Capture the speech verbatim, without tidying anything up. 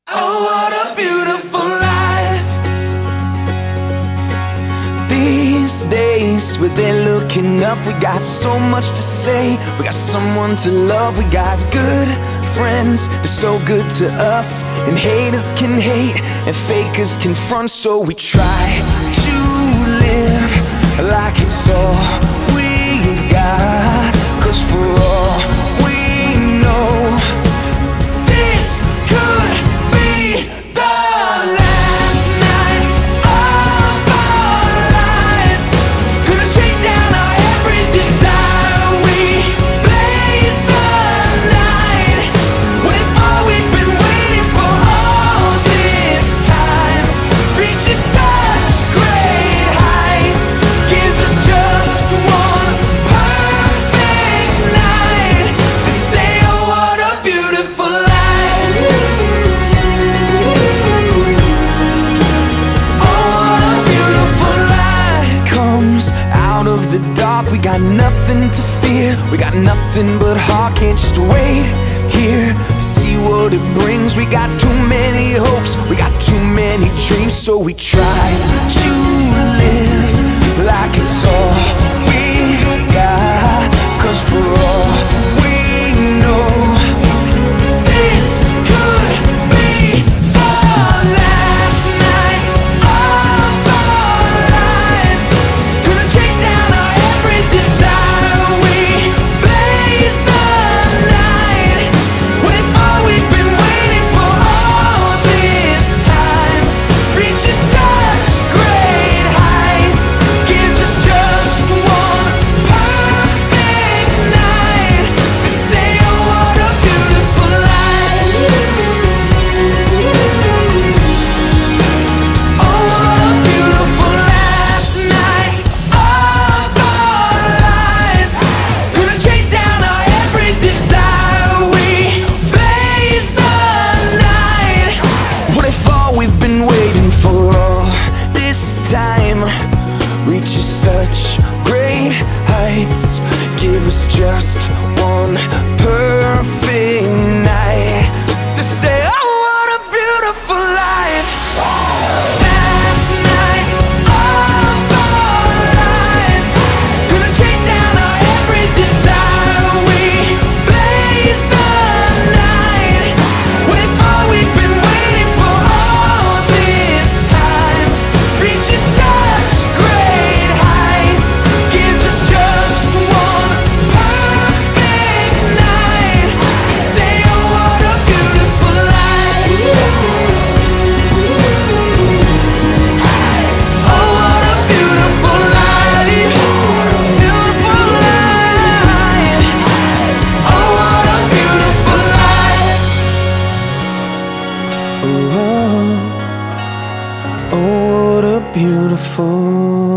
Oh, what a beautiful life. These days, we're there looking up. We got so much to say. We got someone to love. We got good friends, they're so good to us. And haters can hate, and fakers can front. So we try to live like it's all we've got. Cause for all we know, this could be the last night of our lives. Gonna chase down our every desire. We blaze the night with all we've been waiting for all this time. Reaches such great heights, gives us just one perfect night to say, oh, what a beautiful life. Out of the dark, we got nothing to fear. We got nothing but heart, can't just wait here to see what it brings. We got too many hopes, we got too many dreams. So we try to live like it's all we got. Cause for all we know, this could be the last night of our lives. Gonna chase down our every desire. We blaze the night with all we've been waiting for all this time. Reaches such great heights, gives us just one perfect night to say, oh, what a beautiful life. Oh, what a beautiful last night of our lives. Gonna chase down our every desire. We blaze the night. What if all we've been waiting for all this time reaches such great heights? Give us just one perfect night to say, oh, what a beautiful life. Last night of our lives. Gonna chase down our every desire. We blaze the night with all we've been waiting for all this time. Reaches such great heights, gives us just one perfect night to say, oh, what a beautiful life. Oh, what a beautiful life. Beautiful life. Oh, what a beautiful life. Oh, oh, what a beautiful